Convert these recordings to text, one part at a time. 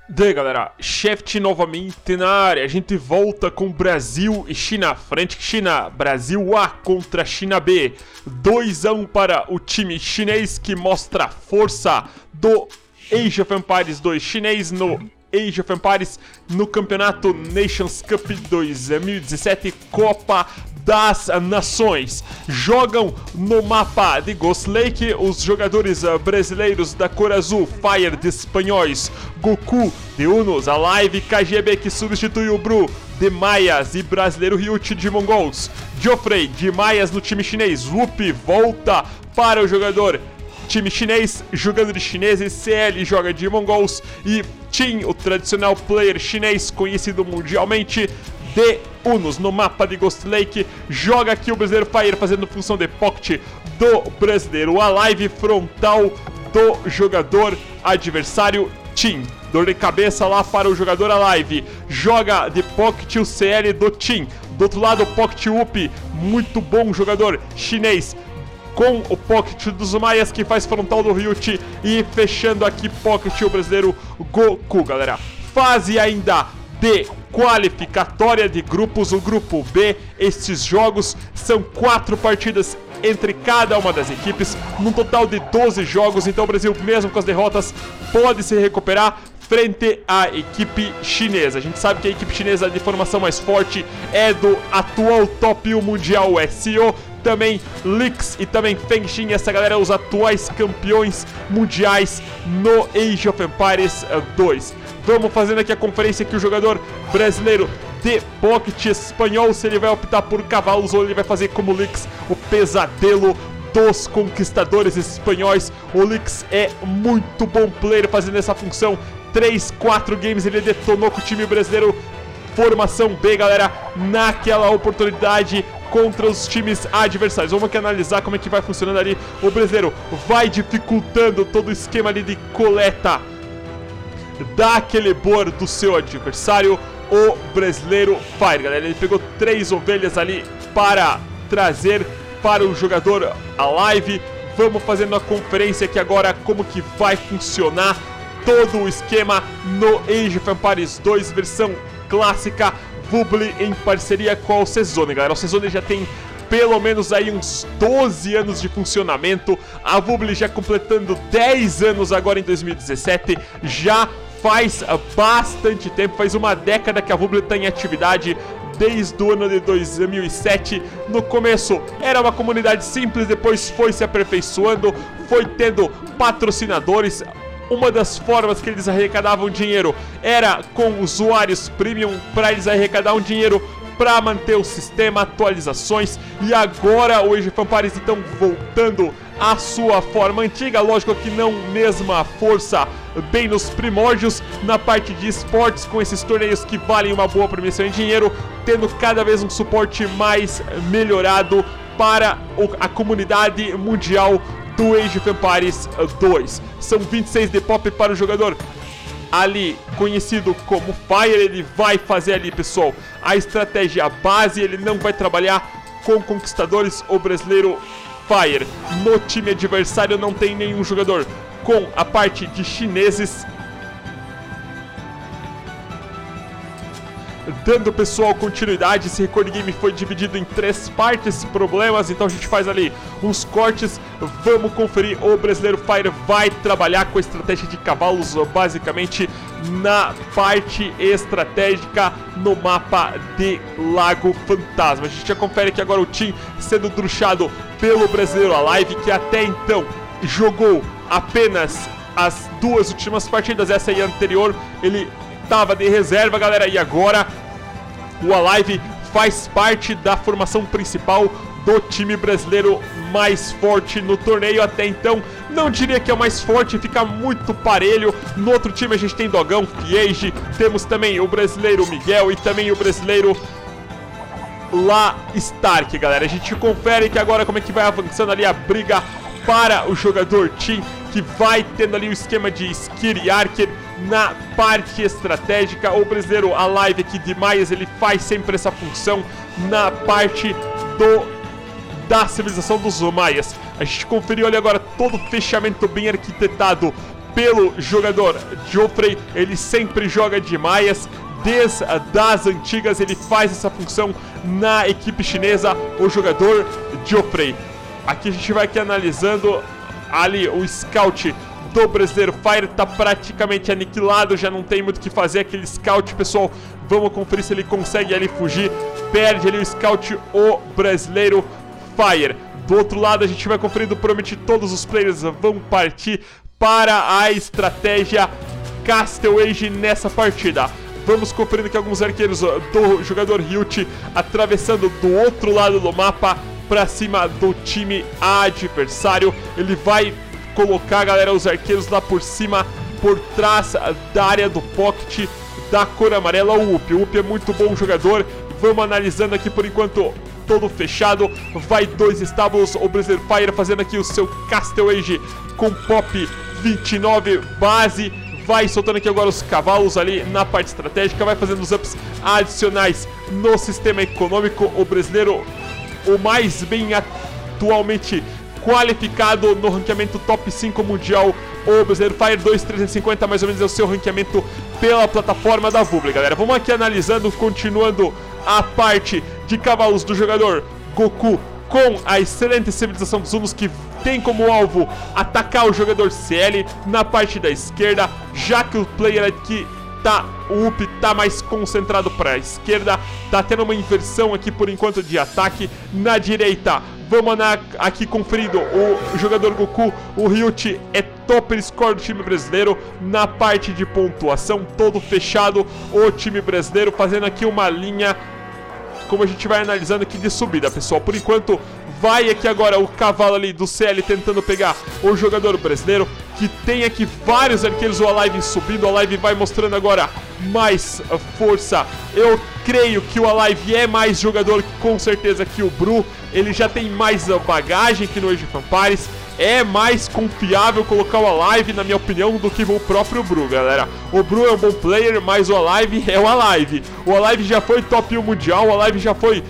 Daí galera, Shaft novamente na área, a gente volta com Brasil e China, frente China, Brasil A contra China B, 2-1 para o time chinês que mostra a força do Age of Empires 2 chinês no Age of Empires no campeonato Nations Cup 2017 Copa das Nações. Jogam no mapa de Ghost Lake os jogadores brasileiros da cor azul, Fire de espanhóis, Goku de Unos, a Live KGB que substitui o Bru de Maias e brasileiro Ryuchi de Mongols, Geoffrey de Maias no time chinês, Whoop volta para o jogador time chinês, jogando de chineses, CL joga de mongols e Tim, o tradicional player chinês conhecido mundialmente, de Unos no mapa de Ghost Lake, joga aqui o brasileiro Fire fazendo função de pocket do brasileiro Alive, frontal do jogador adversário Tim. Dor de cabeça lá para o jogador Alive, joga de pocket o CL do Tim. Do outro lado o pocket Whoop, muito bom jogador chinês, com o pocket dos Maias que faz frontal do Ryuchi e fechando aqui pocket o brasileiro Goku, galera. Fase ainda de qualificatória de grupos, o grupo B. Estes jogos são 4 partidas entre cada uma das equipes, num total de 12 jogos, então o Brasil, mesmo com as derrotas, pode se recuperar frente à equipe chinesa. A gente sabe que a equipe chinesa de formação mais forte é do atual top 1 mundial SEO, também Lix e também Feng Xin, essa galera, os atuais campeões mundiais no Age of Empires 2. Vamos fazendo aqui a conferência que o jogador brasileiro de pocket espanhol, se ele vai optar por cavalos ou ele vai fazer como Lix, o pesadelo dos conquistadores espanhóis. O Lix é muito bom player fazendo essa função, 3-4 games ele detonou com o time brasileiro formação B, galera, naquela oportunidade contra os times adversários. Vamos aqui analisar como é que vai funcionando ali. O brasileiro vai dificultando todo o esquema ali de coleta daquele boar do seu adversário, o brasileiro Fire, galera. Ele pegou 3 ovelhas ali para trazer para o jogador Alive. Vamos fazendo a conferência aqui agora como que vai funcionar todo o esquema no Age of Empires 2 versão clássica, Wubble em parceria com a Alcezone, galera. A Alcezone já tem pelo menos aí uns 12 anos de funcionamento, a Wubble já completando 10 anos agora em 2017, já faz bastante tempo, faz uma década que a Wubble está em atividade, desde o ano de 2007. No começo era uma comunidade simples, depois foi se aperfeiçoando, foi tendo patrocinadores. Uma das formas que eles arrecadavam dinheiro era com usuários premium, para eles arrecadar um dinheiro para manter o sistema, atualizações. E agora o Age of Empires então voltando à sua forma antiga, lógico que não mesma força, bem nos primórdios, na parte de esportes, com esses torneios que valem uma boa premiação em dinheiro, tendo cada vez um suporte mais melhorado para a comunidade mundial do Age of Empires 2. São 26 de pop para o jogador ali conhecido como Fire. Ele vai fazer ali, pessoal, a estratégia base, ele não vai trabalhar com conquistadores. O brasileiro Fire no time adversário não tem nenhum jogador com a parte de chineses. Dando, pessoal, continuidade, esse recorde game foi dividido em 3 partes, problemas, então a gente faz ali uns cortes. Vamos conferir. O brasileiro Fire vai trabalhar com a estratégia de cavalos, basicamente na parte estratégica no mapa de Lago Fantasma. A gente já confere aqui agora o Tim sendo drushado pelo brasileiro Alive, que até então jogou apenas as 2 últimas partidas, essa aí anterior ele estava de reserva, galera, e agora o Alive faz parte da formação principal do time brasileiro mais forte no torneio. Até então, não diria que é o mais forte, fica muito parelho. No outro time a gente tem Dogão, Fiege, temos também o brasileiro Miguel e também o brasileiro La Stark, galera. A gente confere que agora como é que vai avançando ali a briga para o jogador Tim, que vai tendo ali o esquema de Skir e Archer na parte estratégica. O brasileiro Alive aqui de Maias, ele faz sempre essa função na parte da civilização dos Maias. A gente conferiu ali agora todo o fechamento bem arquitetado pelo jogador Joffrey. Ele sempre joga de Maias. Desde as antigas ele faz essa função na equipe chinesa, o jogador Joffrey. Aqui a gente vai aqui analisando ali o scout do brasileiro Fire, tá praticamente aniquilado, já não tem muito o que fazer aquele scout, pessoal. Vamos conferir se ele consegue ali fugir. Perde ali o scout, o brasileiro Fire. Do outro lado a gente vai conferindo, promete todos os players vão partir para a estratégia Castle Age nessa partida. Vamos conferindo aqui alguns arqueiros do jogador Hyut atravessando do outro lado do mapa para cima do time adversário. Ele vai colocar, galera, os arqueiros lá por cima, por trás da área do pocket da cor amarela, o Up. O Up é muito bom jogador. Vamos analisando aqui por enquanto todo fechado. Vai 2 estábulos, o Brasileiro Fire fazendo aqui o seu Castle Age com Pop 29 base. Vai soltando aqui agora os cavalos ali na parte estratégica, vai fazendo os ups adicionais no sistema econômico. O brasileiro, o mais bem atualmente qualificado no ranqueamento top 5 mundial, o Brasileiro Fire 2.350, mais ou menos é o seu ranqueamento pela plataforma da Vubli, galera. Vamos aqui analisando, continuando a parte de cavalos do jogador Goku com a excelente civilização dos Hunos, que tem como alvo atacar o jogador CL na parte da esquerda, já que o player aqui o Up tá mais concentrado para a esquerda, tá tendo uma inversão aqui por enquanto de ataque. Na direita, vamos aqui conferindo o jogador Goku, o Hyut é top score do time brasileiro. Na parte de pontuação, todo fechado, o time brasileiro fazendo aqui uma linha, como a gente vai analisando aqui, de subida, pessoal. Por enquanto, vai aqui agora o cavalo ali do CL tentando pegar o jogador brasileiro, que tem aqui vários arqueiros. O Alive subindo, o Alive vai mostrando agora mais força. Eu creio que o Alive é mais jogador, com certeza, que o Bru. Ele já tem mais bagagem aqui no Age of Empires. É mais confiável colocar o Alive, na minha opinião, do que o próprio Bru, galera. O Bru é um bom player, mas o Alive é o Alive. O Alive já foi top 1 mundial, o Alive já foi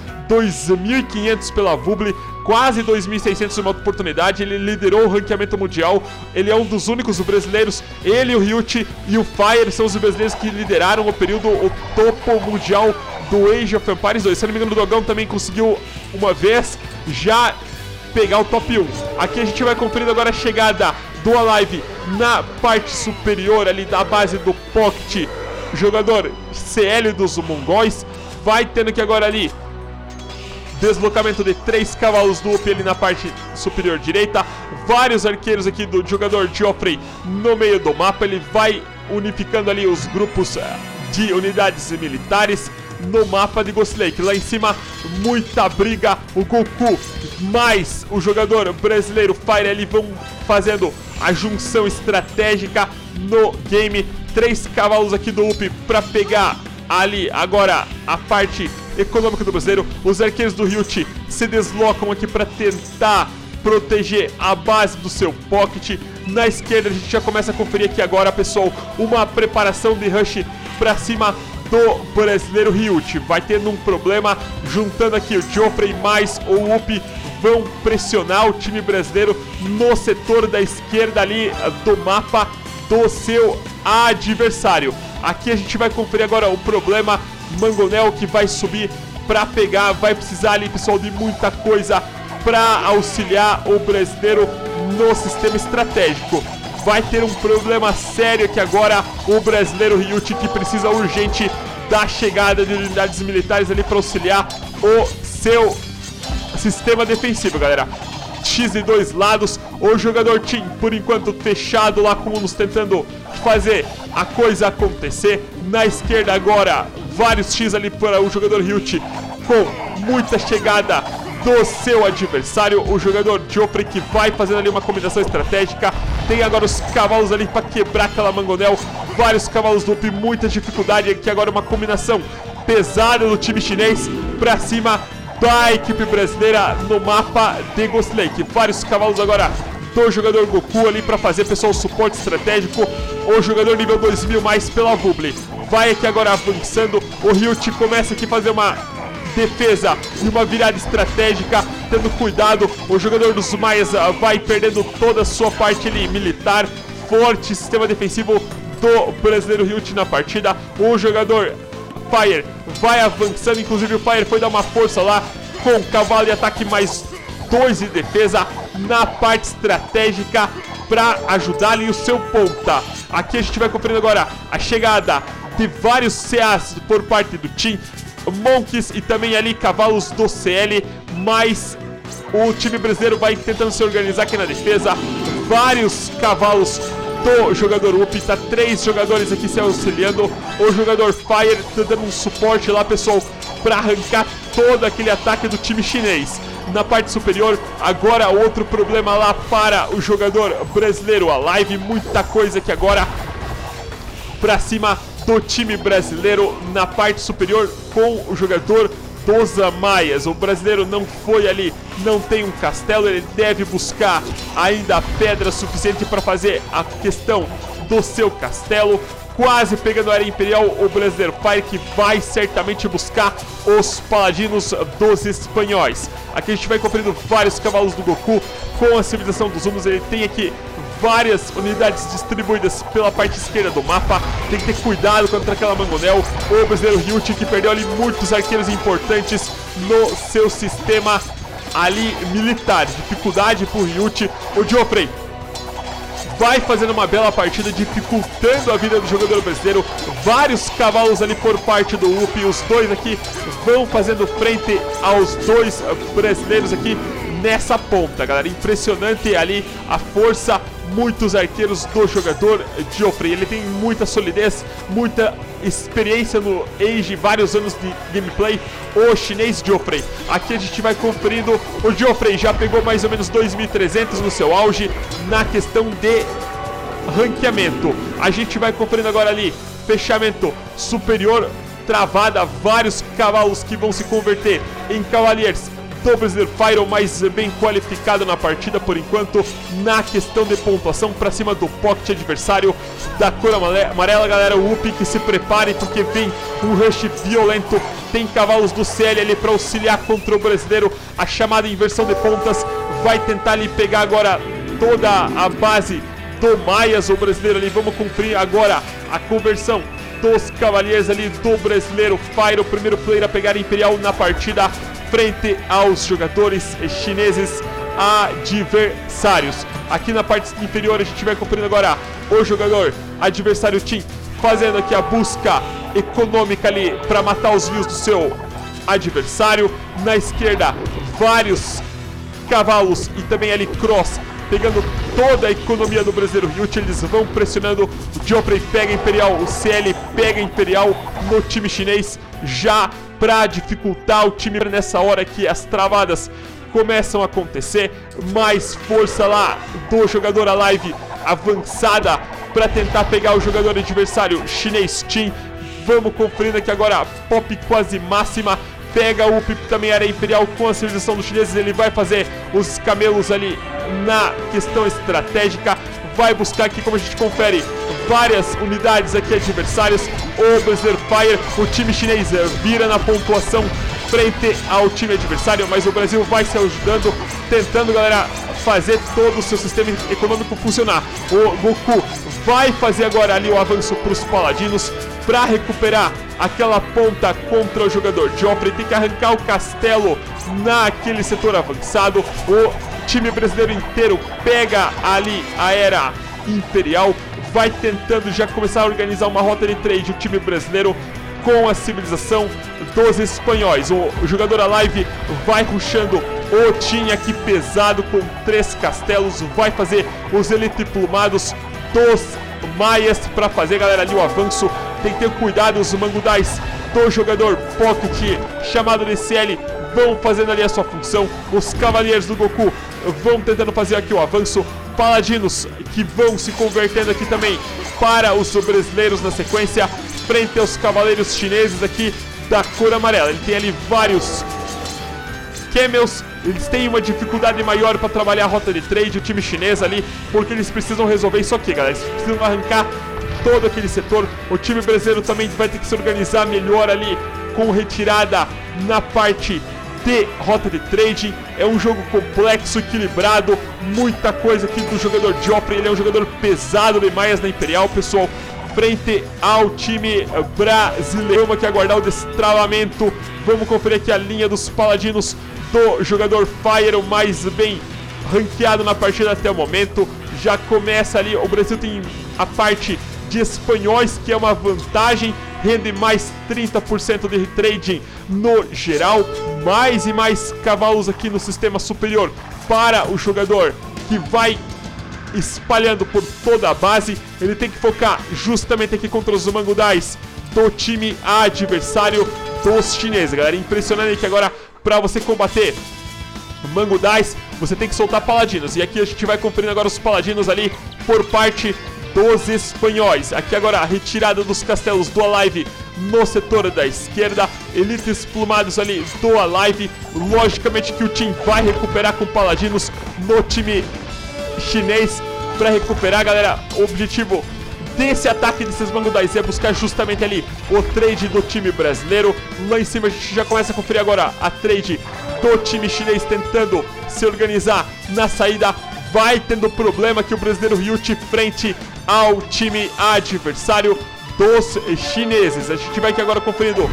2.500 pela Vubli, quase 2.600 numa oportunidade. Ele liderou o ranqueamento mundial. Ele é um dos únicos brasileiros. Ele, o Hyut e o Fire são os brasileiros que lideraram o período, o topo mundial do Age of Empires 2. Se não me engano, o Dogão também conseguiu uma vez já pegar o top 1. Aqui a gente vai conferindo agora a chegada do Alive na parte superior ali da base do Pocket. Jogador CL dos mongóis. Vai tendo aqui agora ali deslocamento de 3 cavalos do Up ali na parte superior direita. Vários arqueiros aqui do jogador Joffrey no meio do mapa. Ele vai unificando ali os grupos de unidades militares no mapa de Ghost Lake. Lá em cima, muita briga. O Goku mais o jogador brasileiro Fire ali vão fazendo a junção estratégica no game. 3 cavalos aqui do Up para pegar ali agora a parte econômica do brasileiro. Os arqueiros do Hyut se deslocam aqui para tentar proteger a base do seu pocket. Na esquerda a gente já começa a conferir aqui agora, pessoal, uma preparação de rush para cima do brasileiro Hyut. Vai tendo um problema, juntando aqui o Joffrey mais o Up, vão pressionar o time brasileiro no setor da esquerda ali do mapa do seu adversário. Aqui a gente vai conferir agora o problema. Mangonel que vai subir para pegar, vai precisar ali, pessoal, de muita coisa para auxiliar o brasileiro no sistema estratégico. Vai ter um problema sério aqui agora o brasileiro Hyut, que precisa urgente da chegada de unidades militares ali para auxiliar o seu sistema defensivo, galera. X de 2 lados, o jogador Team por enquanto fechado lá com uns tentando fazer a coisa acontecer. Na esquerda agora vários X ali para o jogador Hyut com muita chegada do seu adversário. O jogador Joffrey que vai fazendo ali uma combinação estratégica. Tem agora os cavalos ali para quebrar aquela Mangonel. Vários cavalos do Up, muita dificuldade aqui agora, uma combinação pesada do time chinês para cima da equipe brasileira no mapa de Ghost Lake. Vários cavalos agora do jogador Goku ali para fazer, pessoal, o suporte estratégico. O jogador nível 2000 mais pela Vubli vai aqui agora avançando. O Hyut começa aqui a fazer uma defesa e uma virada estratégica, tendo cuidado. O jogador dos Maias vai perdendo toda a sua parte ali militar. forte sistema defensivo do brasileiro Ryuchi na partida. O jogador Fire vai avançando, inclusive o Fire foi dar uma força lá com cavalo de ataque mais 2 de defesa na parte estratégica para ajudar ali o seu ponta. Aqui a gente vai conferindo agora a chegada de vários CAs por parte do Team Monkeys e também ali cavalos do CL, mas o time brasileiro vai tentando se organizar aqui na defesa. Vários cavalos do jogador UP, tá 3 jogadores aqui se auxiliando. O jogador Fire tá dando um suporte lá, pessoal, para arrancar todo aquele ataque do time chinês. Na parte superior, agora outro problema lá para o jogador brasileiro Alive. Muita coisa aqui agora para cima do time brasileiro na parte superior com o jogador dos Amaias. O brasileiro não foi ali, não tem um castelo, ele deve buscar ainda pedra suficiente para fazer a questão do seu castelo. Quase pegando a área imperial, o brasileiro Fire, que vai certamente buscar os paladinos dos espanhóis. Aqui a gente vai conferindo vários cavalos do Goku com a civilização dos humanos. Ele tem aqui várias unidades distribuídas pela parte esquerda do mapa. Tem que ter cuidado contra aquela Mangonel. O brasileiro Ryuchi, que perdeu ali muitos arqueiros importantes no seu sistema ali militar. Dificuldade pro Ryuchi. O Geoffrey vai fazendo uma bela partida, dificultando a vida do jogador brasileiro. Vários cavalos ali por parte do UP. Os dois aqui vão fazendo frente aos dois brasileiros aqui nessa ponta, galera. Impressionante ali a força, muitos arqueiros do jogador Geoffrey. Ele tem muita solidez, muita experiência no Age, vários anos de gameplay. O chinês Geoffrey. Aqui a gente vai conferindo. O Geoffrey já pegou mais ou menos 2.300 no seu auge na questão de ranqueamento. A gente vai conferindo agora ali fechamento superior, travada, vários cavalos que vão se converter em cavaliers do brasileiro Fire, mais bem qualificado na partida por enquanto na questão de pontuação para cima do pocket adversário da cor amarela. Galera, o UP que se prepare porque vem um rush violento. Tem cavalos do CL ali para auxiliar contra o brasileiro. A chamada inversão de pontas vai tentar ali pegar agora toda a base do Maias, o brasileiro ali. Vamos cumprir agora a conversão dos cavaliers ali do brasileiro Fire, o primeiro player a pegar Imperial na partida frente aos jogadores chineses adversários. Aqui na parte inferior a gente vai conferindo agora o jogador adversário Team fazendo aqui a busca econômica ali para matar os views do seu adversário. Na esquerda, vários cavalos e também ali Cross pegando toda a economia do brasileiro Ryuchi. Eles vão pressionando. O Geoffrey pega Imperial, o CL pega Imperial no time chinês, já para dificultar o time nessa hora que as travadas começam a acontecer. Mais força lá do jogador Alive avançada para tentar pegar o jogador adversário chinês Team. Vamos conferindo aqui agora a pop quase máxima. Pega o UP também, área imperial com a civilização dos chineses. Ele vai fazer os camelos ali na questão estratégica. Vai buscar aqui, como a gente confere, várias unidades aqui adversárias. O brasileiro Fire, o time chinês vira na pontuação frente ao time adversário, mas o Brasil vai se ajudando, tentando, galera, fazer todo o seu sistema econômico funcionar. O Goku vai fazer agora ali o avanço para os paladinos para recuperar aquela ponta contra o jogador Geoffrey. Tem que arrancar o castelo naquele setor avançado. O time brasileiro inteiro pega ali a era imperial, vai tentando já começar a organizar uma rota de trade. O time brasileiro com a civilização dos espanhóis. O jogador Alive vai rushando o time aqui pesado com 3 castelos. Vai fazer os elite plumados dos Maias para fazer, galera, ali o avanço. Tem que ter cuidado, os mangudais do jogador Pocket chamado de CL vão fazendo ali a sua função. Os cavaleiros do Goku vão tentando fazer aqui o avanço. Paladinos que vão se convertendo aqui também para os brasileiros na sequência, frente aos cavaleiros chineses aqui da cor amarela. Ele tem ali vários camels. Eles têm uma dificuldade maior para trabalhar a rota de trade, o time chinês ali, porque eles precisam resolver isso aqui, galera. Eles precisam arrancar todo aquele setor. O time brasileiro também vai ter que se organizar melhor ali com retirada na parte de rota de trading. É um jogo complexo, equilibrado, muita coisa aqui do jogador Joffrey. Ele é um jogador pesado demais na Imperial, pessoal, frente ao time brasileiro. Vamos aqui aguardar o destravamento. Vamos conferir aqui a linha dos paladinos do jogador Fire, o mais bem ranqueado na partida até o momento. Já começa ali, o Brasil tem a parte de espanhóis, que é uma vantagem, rende mais 30% de trading no geral, mais e mais cavalos aqui no sistema superior para o jogador que vai espalhando por toda a base. Ele tem que focar justamente aqui contra os mangudais do time adversário dos chineses, galera. Impressionante que agora, para você combater mangudais, você tem que soltar paladinos. E aqui a gente vai conferindo agora os paladinos ali por parte dos espanhóis. Aqui agora a retirada dos castelos do Alive no setor da esquerda, elites plumados ali do Alive. Logicamente que o time vai recuperar com paladinos no time chinês para recuperar, galera. O objetivo desse ataque desses mangudais é buscar justamente ali o trade do time brasileiro. Lá em cima a gente já começa a conferir agora a trade do time chinês tentando se organizar na saída. Vai tendo problema que o brasileiro Ryuchi frente ao time adversário dos chineses. A gente vai aqui agora conferindo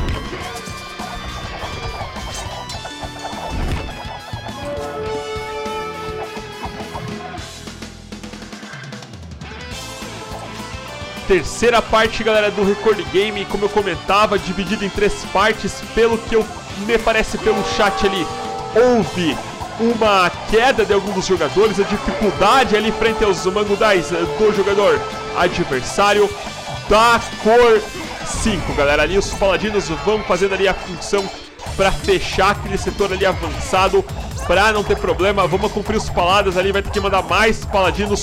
terceira parte, galera, do Record Game. Como eu comentava, dividido em 3 partes. Pelo que me parece pelo chat ali, houve uma queda de alguns dos jogadores, a dificuldade ali frente aos mangudais do jogador adversário da cor 5, galera. Ali os paladinos vão fazendo ali a função para fechar aquele setor ali avançado, para não ter problema. Vamos cumprir os paladas ali, vai ter que mandar mais paladinos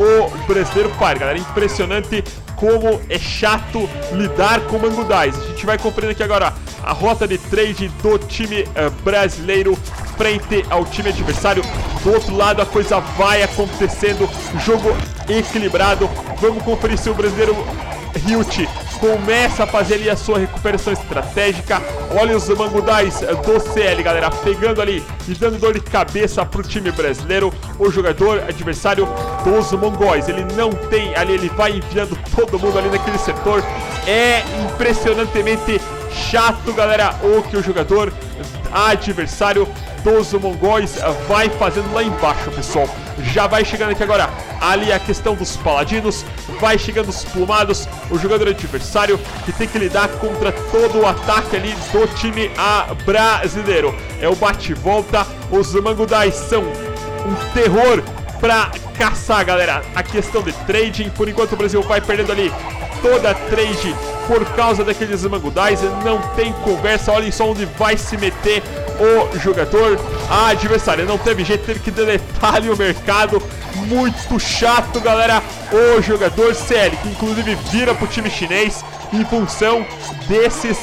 o brasileiro Fire, galera. Impressionante como é chato lidar com mangudais. A gente vai conferindo aqui agora a rota de trade do time brasileiro frente ao time adversário. Do outro lado a coisa vai acontecendo, jogo equilibrado. Vamos conferir se o brasileiro Ryuchi começa a fazer ali a sua recuperação estratégica. Olha os mangudais do CL, galera, pegando ali e dando dor de cabeça pro time brasileiro. O jogador adversário dos mongóis, ele não tem ali, ele vai enviando todo mundo ali naquele setor. É impressionantemente chato, galera, o que o jogador adversário dos mongóis vai fazendo lá embaixo, pessoal. Já vai chegando aqui agora ali a questão dos paladinos, vai chegando os plumados, o jogador adversário que tem que lidar contra todo o ataque ali do time brasileiro. É o bate-volta, os mangudais são um terror pra caçar, galera. A questão de trading, por enquanto o Brasil vai perdendo ali toda a trade por causa daqueles mangudais, não tem conversa. Olhem só onde vai se meter o jogador adversário. Não teve jeito, teve que deletar ali o mercado. Muito chato, galera. O jogador CL, que inclusive vira pro time chinês em função desses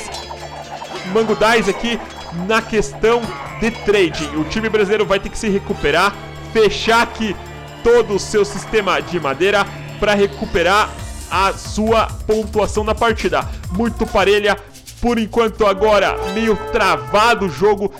mangudais aqui na questão de trading. O time brasileiro vai ter que se recuperar, fechar aqui todo o seu sistema de madeira para recuperar a sua pontuação na partida. Muito parelha, por enquanto agora meio travado o jogo,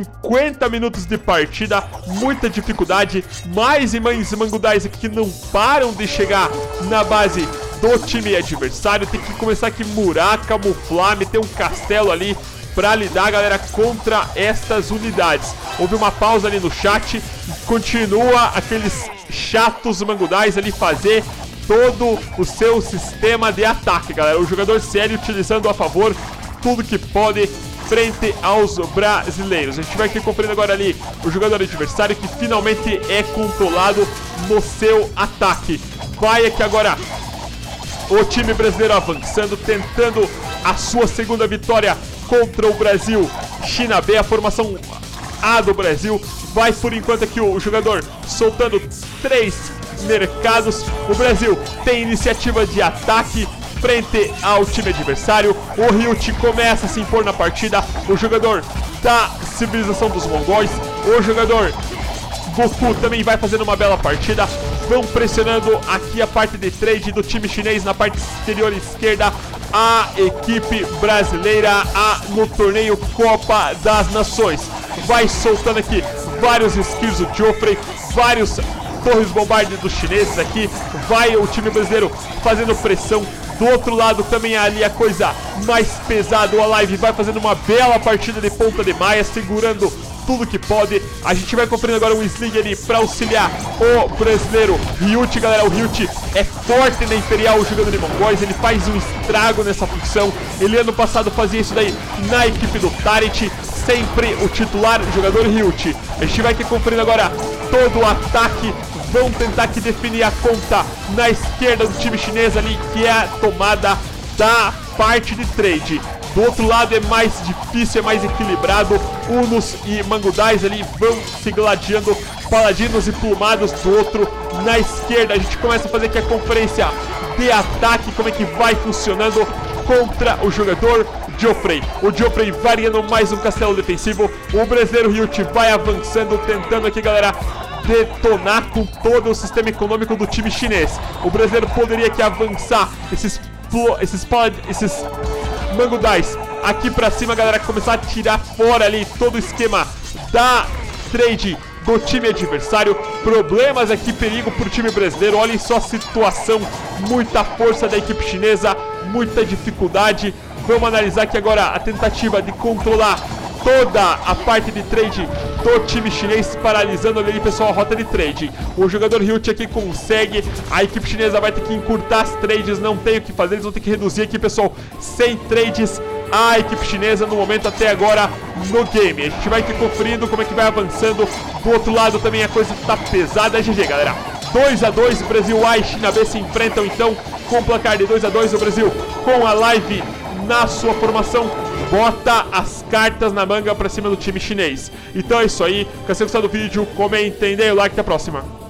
50 minutos de partida, muita dificuldade, mais e mais mangudais aqui que não param de chegar na base do time adversário. Tem que começar aqui murar, camuflar, meter um castelo ali para lidar, galera, contra estas unidades. Houve uma pausa ali no chat, continua aqueles chatos mangudais ali fazer todo o seu sistema de ataque, galera. O jogador sério utilizando a favor tudo que pode frente aos brasileiros. A gente vai aqui conferindo agora ali o jogador adversário que finalmente é controlado no seu ataque. Vai aqui agora o time brasileiro avançando, tentando a sua segunda vitória contra o Brasil. China B, a formação A do Brasil. Vai por enquanto aqui o jogador soltando 3 mercados. O Brasil tem iniciativa de ataque frente ao time adversário. O Ryuchi começa a se impor na partida. O jogador da civilização dos mongóis, o jogador Goku também vai fazendo uma bela partida. Vão pressionando aqui a parte de trade do time chinês na parte exterior esquerda. A equipe brasileira no torneio Copa das Nações vai soltando aqui vários skills do Geoffrey, vários torres bombarde dos chineses aqui, vai o time brasileiro fazendo pressão. Do outro lado também ali a coisa mais pesada, o Alive vai fazendo uma bela partida de ponta de maia, segurando tudo que pode. A gente vai conferindo agora um Sling ali pra auxiliar o brasileiro Ryut, galera. O Ryut é forte na Imperial jogando de mongóis, ele faz um estrago nessa função. Ele ano passado fazia isso daí na equipe do Tarit, sempre o titular, o jogador Ryut. A gente vai aqui conferindo agora todo o ataque. Vão tentar aqui definir a conta na esquerda do time chinês ali, que é a tomada da parte de trade. Do outro lado é mais difícil, é mais equilibrado. Unos e Mangudais ali vão se gladiando, Paladinos e Plumados do outro. Na esquerda a gente começa a fazer aqui a conferência de ataque, como é que vai funcionando contra o jogador Geoffrey. O Geoffrey variando mais um castelo defensivo. O brasileiro Ryut vai avançando, tentando aqui, galera, detonar com todo o sistema econômico do time chinês. O brasileiro poderia aqui avançar esses Mangudais aqui pra cima, galera, começar a tirar fora ali todo o esquema da trade do time adversário. Problemas aqui, perigo pro time brasileiro. Olhem só a situação, muita força da equipe chinesa, muita dificuldade. Vamos analisar aqui agora a tentativa de controlar toda a parte de trade do time chinês, paralisando ali, pessoal, a rota de trade. O jogador Ryut aqui consegue, a equipe chinesa vai ter que encurtar as trades, não tem o que fazer, eles vão ter que reduzir aqui, pessoal, 100 trades a equipe chinesa no momento até agora no game. A gente vai aqui conferindo como é que vai avançando. Do outro lado também a coisa tá pesada. GG, galera. 2-2, Brasil A e China B se enfrentam então com o placar de 2-2. O Brasil com a Live na sua formação bota as cartas na manga pra cima do time chinês. Então é isso aí, se você gostou do vídeo, comentem, dê o like, até a próxima.